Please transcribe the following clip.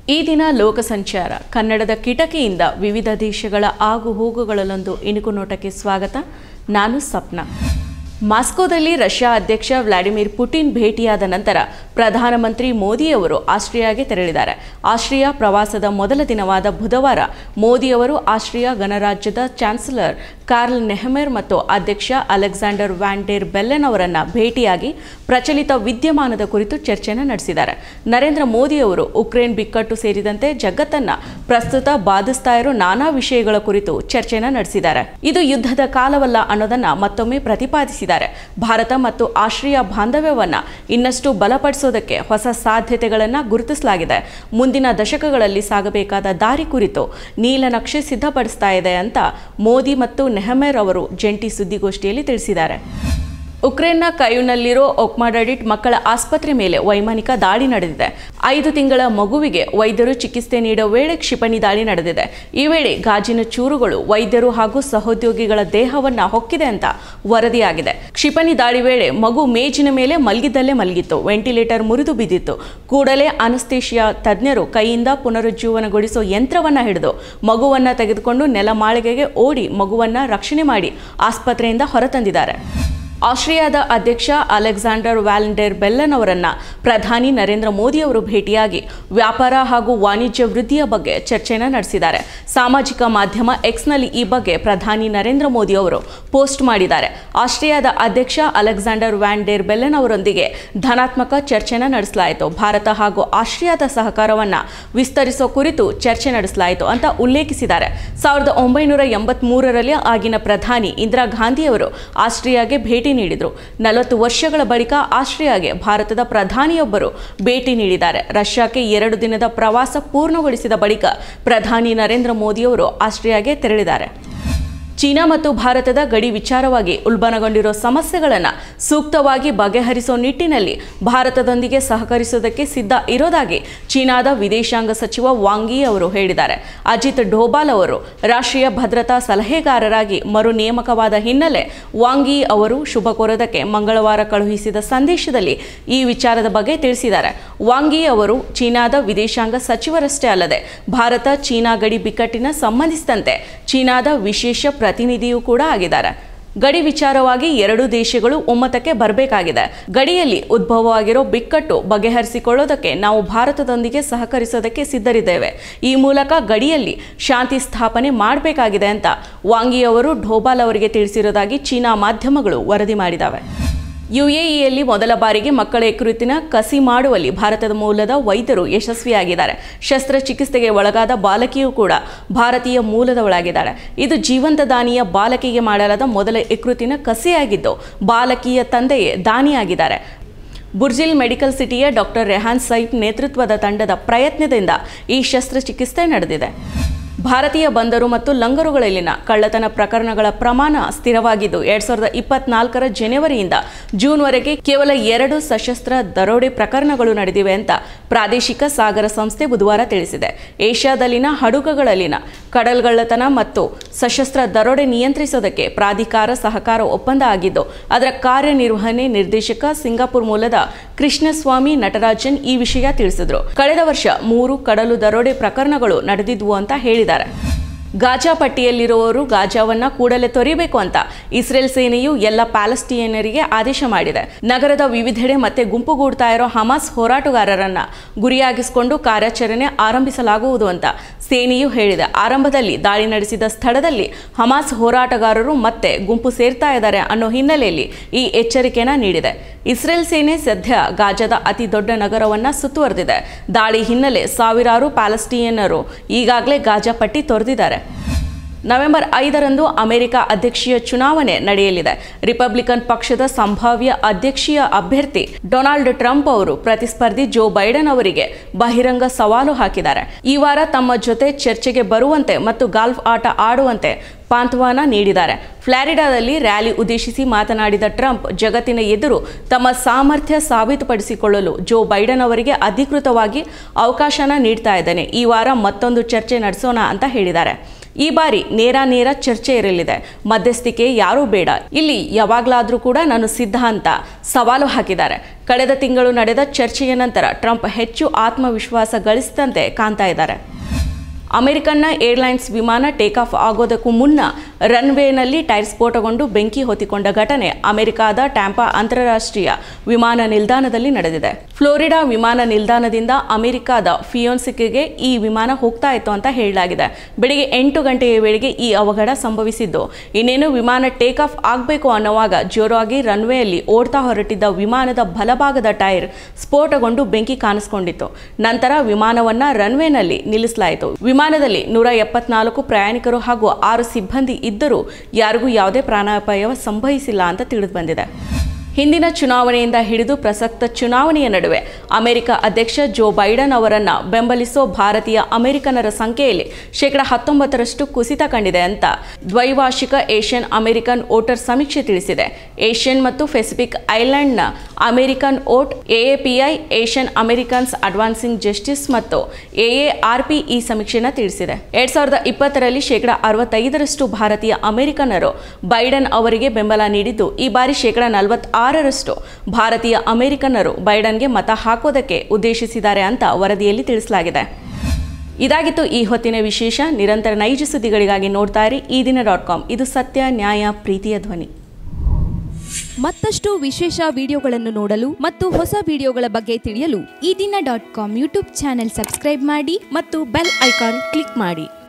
ಈ ದಿನ ಲೋಕ ಸಂಚಾರ ಕನ್ನಡದ ಕಿಟಕಿಯಿಂದ ವಿವಿಧ ದೇಶಗಳ ಆಗು ಹೋಗುಗಳಲ್ಲೊಂದು ಇಣುಕು ನೋಟಕ್ಕೆ ಸ್ವಾಗತ. ನಾನು ಸಪ್ನಾ. ಮಾಸ್ಕೋದಲ್ಲಿ ರಷ್ಯಾ ಅಧ್ಯಕ್ಷ ವ್ಲಾಡಿಮಿರ್ ಪುಟಿನ್ ಭೇಟಿಯಾದ ನಂತರ ಪ್ರಧಾನಮಂತ್ರಿ ಮೋದಿಯವರು ಆಸ್ಟ್ರಿಯಾಗೆ ತೆರಳಿದ್ದಾರೆ. ಆಸ್ಟ್ರಿಯಾ ಪ್ರವಾಸದ ಮೊದಲ ದಿನವಾದ ಬುಧವಾರ ಮೋದಿಯವರು ಆಸ್ಟ್ರಿಯಾ ಗಣರಾಜ್ಯದ ಚಾನ್ಸಲರ್ ಕಾರ್ಲ್ ನೆಹಮೆರ್ ಮತ್ತು ಅಧ್ಯಕ್ಷ ಅಲೆಕ್ಸಾಂಡರ್ ವ್ಯಾನ್ ಡೆರ್ ಬೆಲ್ಲೆನ್ ಅವರನ್ನು ಭೇಟಿಯಾಗಿ ಪ್ರಚಲಿತ ವಿದ್ಯಮಾನದ ಕುರಿತು ಚರ್ಚೆಯನ್ನು ನಡೆಸಿದ್ದಾರೆ. ನರೇಂದ್ರ ಮೋದಿಯವರು ಉಕ್ರೇನ್ ಬಿಕ್ಕಟ್ಟು ಸೇರಿದಂತೆ ಜಗತ್ತನ್ನು ಪ್ರಸ್ತುತ ಬಾಧಿಸ್ತಾ ಇರೋ ನಾನಾ ವಿಷಯಗಳ ಕುರಿತು ಚರ್ಚೆಯನ್ನು ನಡೆಸಿದ್ದಾರೆ. ಇದು ಯುದ್ಧದ ಕಾಲವಲ್ಲ ಅನ್ನೋದನ್ನು ಮತ್ತೊಮ್ಮೆ ಪ್ರತಿಪಾದಿಸಿದ್ದಾರೆ. ಭಾರತ ಮತ್ತು ಆಸ್ಟ್ರಿಯಾ ಬಾಂಧವ್ಯವನ್ನು ಇನ್ನಷ್ಟು ಬಲಪಡಿಸೋದಕ್ಕೆ ಹೊಸ ಸಾಧ್ಯತೆಗಳನ್ನು ಗುರುತಿಸಲಾಗಿದೆ. ಮುಂದಿನ ದಶಕಗಳಲ್ಲಿ ಸಾಗಬೇಕಾದ ದಾರಿ ಕುರಿತು ನೀಲನಕ್ಷೆ ಸಿದ್ಧಪಡಿಸ್ತಾ ಇದೆ ಅಂತ ಮೋದಿ ಮತ್ತು ನೆಹಮೆರ್ ಅವರು ಜಂಟಿ ಸುದ್ದಿಗೋಷ್ಠಿಯಲ್ಲಿ ತಿಳಿಸಿದ್ದಾರೆ. ಉಕ್ರೇನ್ನ ಕೈವ್ನಲ್ಲಿರೋ ಒಕ್ಮಾಡಡಿಟ್ ಮಕ್ಕಳ ಆಸ್ಪತ್ರೆ ಮೇಲೆ ವೈಮಾನಿಕ ದಾಳಿ ನಡೆದಿದೆ. 5 ತಿಂಗಳ ಮಗುವಿಗೆ ವೈದ್ಯರು ಚಿಕಿತ್ಸೆ ನೀಡುವ ವೇಳೆ ಕ್ಷಿಪಣಿ ದಾಳಿ ನಡೆದಿದೆ. ಈ ವೇಳೆ ಗಾಜಿನ ಚೂರುಗಳು ವೈದ್ಯರು ಹಾಗೂ ಸಹೋದ್ಯೋಗಿಗಳ ದೇಹವನ್ನು ಹೊಕ್ಕಿದೆ ಅಂತ ವರದಿಯಾಗಿದೆ. ಕ್ಷಿಪಣಿ ದಾಳಿ ವೇಳೆ ಮಗು ಮೇಜಿನ ಮೇಲೆ ಮಲಗಿದ್ದಲ್ಲೇ ಮಲಗಿತ್ತು. ವೆಂಟಿಲೇಟರ್ ಮುರಿದು ಬಿದ್ದಿತ್ತು. ಕೂಡಲೇ ಅನಸ್ತೇಷಿಯಾ ತಜ್ಞರು ಕೈಯಿಂದ ಪುನರುಜ್ಜೀವನಗೊಳಿಸೋ ಯಂತ್ರವನ್ನು ಹಿಡಿದು ಮಗುವನ್ನು ತೆಗೆದುಕೊಂಡು ನೆಲಮಾಳಿಗೆಗೆ ಓಡಿ ಮಗುವನ್ನು ರಕ್ಷಣೆ ಮಾಡಿ ಆಸ್ಪತ್ರೆಯಿಂದ ಹೊರತಂದಿದ್ದಾರೆ. ಆಸ್ಟ್ರಿಯಾದ ಅಧ್ಯಕ್ಷ ಅಲೆಕ್ಸಾಂಡರ್ ವ್ಯಾನ್ ಡೆರ್ ಬೆಲ್ಲೆನ್ ಅವರನ್ನು ಪ್ರಧಾನಿ ನರೇಂದ್ರ ಮೋದಿ ಅವರು ಭೇಟಿಯಾಗಿ ವ್ಯಾಪಾರ ಹಾಗೂ ವಾಣಿಜ್ಯ ವೃದ್ಧಿಯ ಬಗ್ಗೆ ಚರ್ಚೆಯನ್ನು ನಡೆಸಿದ್ದಾರೆ. ಸಾಮಾಜಿಕ ಮಾಧ್ಯಮ ಎಕ್ಸ್ನಲ್ಲಿ ಈ ಬಗ್ಗೆ ಪ್ರಧಾನಿ ನರೇಂದ್ರ ಮೋದಿ ಅವರು ಪೋಸ್ಟ್ ಮಾಡಿದ್ದಾರೆ. ಆಸ್ಟ್ರಿಯಾದ ಅಧ್ಯಕ್ಷ ಅಲೆಕ್ಸಾಂಡರ್ ವ್ಯಾನ್ ಡೆರ್ ಬೆಲ್ಲೆನ್ ಅವರೊಂದಿಗೆ ಧನಾತ್ಮಕ ಚರ್ಚೆಯನ್ನು ನಡೆಸಲಾಯಿತು. ಭಾರತ ಹಾಗೂ ಆಸ್ಟ್ರಿಯಾದ ಸಹಕಾರವನ್ನು ವಿಸ್ತರಿಸೋ ಕುರಿತು ಚರ್ಚೆ ನಡೆಸಲಾಯಿತು ಅಂತ ಉಲ್ಲೇಖಿಸಿದ್ದಾರೆ. 1983ರಲ್ಲಿ ಆಗಿನ ಪ್ರಧಾನಿ ಇಂದಿರಾ ಗಾಂಧಿಯವರು ಆಸ್ಟ್ರಿಯಾಗೆ ಭೇಟಿ ನೀಡಿದರು. 40 ವರ್ಷಗಳ ಬಳಿಕ ಆಸ್ಟ್ರಿಯಾಗೆ ಭಾರತದ ಪ್ರಧಾನಿಯೊಬ್ಬರು ಭೇಟಿ ನೀಡಿದ್ದಾರೆ. ರಷ್ಯಾಕ್ಕೆ 2 ದಿನದ ಪ್ರವಾಸ ಪೂರ್ಣಗೊಳಿಸಿದ ಬಳಿಕ ಪ್ರಧಾನಿ ನರೇಂದ್ರ ಮೋದಿಯವರು ಆಸ್ಟ್ರಿಯಾಗೆ ತೆರಳಿದ್ದಾರೆ. ಚೀನಾ ಮತ್ತು ಭಾರತದ ಗಡಿ ವಿಚಾರವಾಗಿ ಉಲ್ಬಣಗೊಂಡಿರೋ ಸಮಸ್ಯೆಗಳನ್ನು ಸೂಕ್ತವಾಗಿ ಬಗೆಹರಿಸೋ ನಿಟ್ಟಿನಲ್ಲಿ ಭಾರತದೊಂದಿಗೆ ಸಹಕರಿಸೋದಕ್ಕೆ ಸಿದ್ಧ ಇರೋದಾಗಿ ಚೀನಾದ ವಿದೇಶಾಂಗ ಸಚಿವ ವಾಂಗ್ ಯಿ ಅವರು ಹೇಳಿದ್ದಾರೆ. ಅಜಿತ್ ಡೋಭಾಲ್ ಅವರು ರಾಷ್ಟ್ರೀಯ ಭದ್ರತಾ ಸಲಹೆಗಾರರಾಗಿ ಮರು ನೇಮಕವಾದ ಹಿನ್ನೆಲೆ ವಾಂಗ್ ಯಿ ಅವರು ಶುಭ ಕೋರೋದಕ್ಕೆ ಮಂಗಳವಾರ ಕಳುಹಿಸಿದ ಸಂದೇಶದಲ್ಲಿ ಈ ವಿಚಾರದ ಬಗ್ಗೆ ತಿಳಿಸಿದ್ದಾರೆ. ವಾಂಗ್ ಯಿ ಅವರು ಚೀನಾದ ವಿದೇಶಾಂಗ ಸಚಿವರಷ್ಟೇ ಅಲ್ಲದೆ ಭಾರತ ಚೀನಾ ಗಡಿ ಬಿಕ್ಕಟ್ಟಿನ ಸಂಬಂಧಿಸಿದಂತೆ ಚೀನಾದ ವಿಶೇಷ ಪ್ರತಿನಿಧಿಯೂ ಕೂಡ ಆಗಿದ್ದಾರೆ. ಗಡಿ ವಿಚಾರವಾಗಿ 2 ದೇಶಗಳು ಒಮ್ಮತಕ್ಕೆ ಬರಬೇಕಾಗಿದೆ. ಗಡಿಯಲ್ಲಿ ಉದ್ಭವವಾಗಿರೋ ಬಿಕ್ಕಟ್ಟು ಬಗೆಹರಿಸಿಕೊಳ್ಳೋದಕ್ಕೆ ನಾವು ಭಾರತದೊಂದಿಗೆ ಸಹಕರಿಸೋದಕ್ಕೆ ಸಿದ್ಧರಿದ್ದೇವೆ. ಈ ಮೂಲಕ ಗಡಿಯಲ್ಲಿ ಶಾಂತಿ ಸ್ಥಾಪನೆ ಮಾಡಬೇಕಾಗಿದೆ ಅಂತ ವಾಂಗ್ ಯಿ ಅವರು ಡೋಭಾಲ್ ಅವರಿಗೆ ತಿಳಿಸಿರೋದಾಗಿ ಚೀನಾ ಮಾಧ್ಯಮಗಳು ವರದಿ ಮಾಡಿದ್ದಾವೆ. ಯುಎಇಯಲ್ಲಿ ಮೊದಲ ಬಾರಿಗೆ ಮಕ್ಕಳ ಯಕೃತ್ತಿನ ಕಸಿ ಮಾಡುವಲ್ಲಿ ಭಾರತದ ಮೂಲದ ವೈದ್ಯರು ಯಶಸ್ವಿಯಾಗಿದ್ದಾರೆ. ಶಸ್ತ್ರಚಿಕಿತ್ಸೆಗೆ ಒಳಗಾದ ಬಾಲಕಿಯೂ ಕೂಡ ಭಾರತೀಯ ಮೂಲದವಳಾಗಿದ್ದಾಳೆ. ಇದು ಜೀವಂತ ದಾನಿಯ ಬಾಲಕಿಗೆ ಮಾಡಲಾದ ಮೊದಲ ಯಕೃತ್ತಿನ ಕಸಿಯಾಗಿದ್ದು ಬಾಲಕಿಯ ತಂದೆಯೇ ದಾನಿಯಾಗಿದ್ದಾರೆ. ಬುರ್ಜಿಲ್ ಮೆಡಿಕಲ್ ಸಿಟಿಯ ಡಾಕ್ಟರ್ ರೆಹಾನ್ ಸೈಫ್ ನೇತೃತ್ವದ ತಂಡದ ಪ್ರಯತ್ನದಿಂದ ಈ ಶಸ್ತ್ರಚಿಕಿತ್ಸೆ ನಡೆದಿದೆ. ಭಾರತೀಯ ಬಂದರು ಮತ್ತು ಲಂಗರುಗಳಲ್ಲಿನ ಕಳ್ಳತನ ಪ್ರಕರಣಗಳ ಪ್ರಮಾಣ ಸ್ಥಿರವಾಗಿದ್ದು 2024ರ ಜನವರಿಯಿಂದ ಜೂನ್ವರೆಗೆ ಕೇವಲ 2 ಸಶಸ್ತ್ರ ದರೋಡೆ ಪ್ರಕರಣಗಳು ನಡೆದಿವೆ ಅಂತ ಪ್ರಾದೇಶಿಕ ಸಾಗರ ಸಂಸ್ಥೆ ಬುಧವಾರ ತಿಳಿಸಿದೆ. ಏಷ್ಯಾದಲ್ಲಿನ ಹಡಗುಗಳಲ್ಲಿನ ಕಡಲ್ಗಳ್ಳತನ ಮತ್ತು ಸಶಸ್ತ್ರ ದರೋಡೆ ನಿಯಂತ್ರಿಸೋದಕ್ಕೆ ಪ್ರಾಧಿಕಾರ ಸಹಕಾರ ಒಪ್ಪಂದ ಆಗಿದ್ದು ಅದರ ಕಾರ್ಯನಿರ್ವಹಣೆ ನಿರ್ದೇಶಕ ಸಿಂಗಾಪುರ್ ಮೂಲದ ಕೃಷ್ಣಸ್ವಾಮಿ ನಟರಾಜನ್ ಈ ವಿಷಯ ತಿಳಿಸಿದರು. ಕಳೆದ ವರ್ಷ 3 ಕಡಲು ದರೋಡೆ ಪ್ರಕರಣಗಳು ನಡೆದಿದ್ವು ಅಂತ ಹೇಳಿದ್ದಾರೆ. ಗಾಜಾ ಪಟ್ಟಿಯಲ್ಲಿರುವವರು ಗಾಜಾವನ್ನ ಕೂಡಲೇ ತೊರೆಯಬೇಕು ಅಂತ ಇಸ್ರೇಲ್ ಸೇನೆಯು ಎಲ್ಲ ಪ್ಯಾಲೆಸ್ಟೀನಿಯನ್ನರಿಗೆ ಆದೇಶ ಮಾಡಿದೆ. ನಗರದ ವಿವಿಧೆಡೆ ಮತ್ತೆ ಗುಂಪುಗೂಡ್ತಾ ಇರೋ ಹಮಾಸ್ ಹೋರಾಟಗಾರರನ್ನ ಗುರಿಯಾಗಿಸಿಕೊಂಡು ಕಾರ್ಯಾಚರಣೆ ಆರಂಭಿಸಲಾಗುವುದು ಅಂತ ಸೇನೆಯು ಹೇಳಿದೆ. ಆರಂಭದಲ್ಲಿ ದಾಳಿ ನಡೆಸಿದ ಸ್ಥಳದಲ್ಲಿ ಹಮಾಸ್ ಹೋರಾಟಗಾರರು ಮತ್ತೆ ಗುಂಪು ಸೇರ್ತಾ ಇದ್ದಾರೆ ಅನ್ನೋ ಹಿನ್ನೆಲೆಯಲ್ಲಿ ಈ ಎಚ್ಚರಿಕೆಯನ್ನು ನೀಡಿದೆ. ಇಸ್ರೇಲ್ ಸೇನೆ ಸದ್ಯ ಗಾಜಾದ ಅತಿ ದೊಡ್ಡ ನಗರವನ್ನು ಸುತ್ತುವರೆದಿದೆ. ದಾಳಿ ಹಿನ್ನೆಲೆ ಸಾವಿರಾರು ಪ್ಯಾಲೆಸ್ಟೀನಿಯನ್ನರು ಈಗಾಗಲೇ ಗಾಜಾ ಪಟ್ಟಿ ತೊರೆದಿದ್ದಾರೆ. ನವೆಂಬರ್ 5ರಂದು ಅಮೆರಿಕ ಅಧ್ಯಕ್ಷೀಯ ಚುನಾವಣೆ ನಡೆಯಲಿದೆ. ರಿಪಬ್ಲಿಕನ್ ಪಕ್ಷದ ಸಂಭಾವ್ಯ ಅಧ್ಯಕ್ಷೀಯ ಅಭ್ಯರ್ಥಿ ಡೊನಾಲ್ಡ್ ಟ್ರಂಪ್ ಅವರು ಪ್ರತಿಸ್ಪರ್ಧಿ ಜೋ ಬೈಡನ್ ಅವರಿಗೆ ಬಹಿರಂಗ ಸವಾಲು ಹಾಕಿದ್ದಾರೆ. ಈ ವಾರ ತಮ್ಮ ಜೊತೆ ಚರ್ಚೆಗೆ ಬರುವಂತೆ ಮತ್ತು ಗಾಲ್ಫ್ ಆಟ ಆಡುವಂತೆ ಪಾಂತ್ವಾನ ನೀಡಿದ್ದಾರೆ. ಫ್ಲಾರಿಡಾದಲ್ಲಿ ರ್ಯಾಲಿ ಉದ್ದೇಶಿಸಿ ಮಾತನಾಡಿದ ಟ್ರಂಪ್ ಜಗತ್ತಿನ ಎದುರು ತಮ್ಮ ಸಾಮರ್ಥ್ಯ ಸಾಬೀತುಪಡಿಸಿಕೊಳ್ಳಲು ಜೋ ಬೈಡನ್ ಅವರಿಗೆ ಅಧಿಕೃತವಾಗಿ ಅವಕಾಶನ ನೀಡ್ತಾ ಇದ್ದೇನೆ. ಈ ವಾರ ಮತ್ತೊಂದು ಚರ್ಚೆ ನಡೆಸೋಣ ಅಂತ ಹೇಳಿದ್ದಾರೆ. ಈ ಬಾರಿ ನೇರ ಚರ್ಚೆ ಇರಲಿದೆ. ಮಧ್ಯಸ್ಥಿಕೆ ಯಾರೂ ಬೇಡ, ಇಲ್ಲಿ ಯಾವಾಗಲಾದರೂ ಕೂಡ ನಾನು ಸಿದ್ಧ ಅಂತ ಸವಾಲು ಹಾಕಿದ್ದಾರೆ. ಕಳೆದ ತಿಂಗಳು ನಡೆದ ಚರ್ಚೆಯ ನಂತರ ಟ್ರಂಪ್ ಹೆಚ್ಚು ಆತ್ಮವಿಶ್ವಾಸ ಗಳಿಸಿದಂತೆ ಕಾಣ್ತಾ ಇದ್ದಾರೆ. ಅಮೆರಿಕನ್ನ ಏರ್ಲೈನ್ಸ್ ವಿಮಾನ ಟೇಕ್ ಆಫ್ ಆಗೋದಕ್ಕೂ ಮುನ್ನ ರನ್ವೇನಲ್ಲಿ ಟೈರ್ ಸ್ಫೋಟಗೊಂಡು ಬೆಂಕಿ ಹೊತ್ತಿಕೊಂಡ ಘಟನೆ ಅಮೆರಿಕಾದ ಟ್ಯಾಂಪಾ ಅಂತಾರಾಷ್ಟ್ರೀಯ ವಿಮಾನ ನಿಲ್ದಾಣದಲ್ಲಿ ನಡೆದಿದೆ. ಫ್ಲೋರಿಡಾ ವಿಮಾನ ನಿಲ್ದಾಣದಿಂದ ಅಮೆರಿಕಾದ ಫಿಯೋನ್ಸಿಕ್ಗೆ ಈ ವಿಮಾನ ಹೋಗ್ತಾ ಇತ್ತು ಅಂತ ಹೇಳಲಾಗಿದೆ. ಬೆಳಿಗ್ಗೆ 8 ಗಂಟೆಯ ವೇಳೆಗೆ ಈ ಅವಘಡ ಸಂಭವಿಸಿದ್ದು, ಇನ್ನೇನು ವಿಮಾನ ಟೇಕ್ ಆಫ್ ಆಗಬೇಕು ಅನ್ನುವಾಗ ಜೋರಾಗಿ ರನ್ವೇಯಲ್ಲಿ ಓಡ್ತಾ ಹೊರಟಿದ್ದ ವಿಮಾನದ ಬಲಭಾಗದ ಟೈರ್ ಸ್ಫೋಟಗೊಂಡು ಬೆಂಕಿ ಕಾಣಿಸಿಕೊಂಡಿತ್ತು. ನಂತರ ವಿಮಾನವನ್ನ ರನ್ವೇನಲ್ಲಿ ನಿಲ್ಲಿಸಲಾಯಿತು. ವಿಮಾನದಲ್ಲಿ 174 ಪ್ರಯಾಣಿಕರು ಹಾಗೂ 6 ಸಿಬ್ಬಂದಿ ಇದ್ದರೂ ಯಾರಿಗೂ ಯಾವುದೇ ಪ್ರಾಣಾಪಾಯ ಸಂಭವಿಸಿಲ್ಲ ಅಂತ ತಿಳಿದು ಬಂದಿದೆ. ಹಿಂದಿನ ಚುನಾವಣೆಯಿಂದ ಹಿಡಿದು ಪ್ರಸಕ್ತ ಚುನಾವಣೆಯ ನಡುವೆ ಅಮೆರಿಕ ಅಧ್ಯಕ್ಷ ಜೋ ಬೈಡನ್ ಅವರನ್ನು ಬೆಂಬಲಿಸೋ ಭಾರತೀಯ ಅಮೆರಿಕನರ ಸಂಖ್ಯೆಯಲ್ಲಿ 19% ಕುಸಿತ ಕಂಡಿದೆ ಅಂತ ದ್ವೈವಾರ್ಷಿಕ ಏಷ್ಯನ್ ಅಮೆರಿಕನ್ ವೋಟರ್ ಸಮೀಕ್ಷೆ ತಿಳಿಸಿದೆ. ಏಷ್ಯನ್ ಮತ್ತು ಪೆಸಿಫಿಕ್ ಐಲ್ಯಾಂಡ್ನ American vote, AAPI, Asian Americans advancing justice ಮತ್ತು AARP ಈ ಸಮೀಕ್ಷೆಯನ್ನು ತಿಳಿಸಿದೆ. 2020ರಲ್ಲಿ 65% ಭಾರತೀಯ ಅಮೆರಿಕನ್ನರು ಬೈಡನ್ ಅವರಿಗೆ ಬೆಂಬಲ ನೀಡಿದ್ದು, ಈ ಬಾರಿ 46% ಭಾರತೀಯ ಅಮೆರಿಕನ್ನರು ಬೈಡನ್ಗೆ ಮತ ಹಾಕೋದಕ್ಕೆ ಉದ್ದೇಶಿಸಿದ್ದಾರೆ ಅಂತ ವರದಿಯಲ್ಲಿ ತಿಳಿಸಲಾಗಿದೆ. ಇದಾಗಿತ್ತು ಈ ಹೊತ್ತಿನ ವಿಶೇಷ. ನಿರಂತರ ನೈಜ ಸುದ್ದಿಗಳಿಗಾಗಿ ನೋಡ್ತಾ ಇರಿ eDina.com. ಇದು ಸತ್ಯ, ನ್ಯಾಯ, ಪ್ರೀತಿಯ ಧ್ವನಿ. ಮತ್ತಷ್ಟು ವಿಶೇಷ ವಿಡಿಯೋಗಳನ್ನು ನೋಡಲು ಮತ್ತು ಹೊಸ ವಿಡಿಯೋಗಳ ಬಗ್ಗೆ ತಿಳಿಯಲು eDina.com ಯೂಟ್ಯೂಬ್ ಚಾನೆಲ್ ಸಬ್ಸ್ಕ್ರೈಬ್ ಮಾಡಿ ಮತ್ತು ಬೆಲ್ ಐಕಾನ್ ಕ್ಲಿಕ್ ಮಾಡಿ.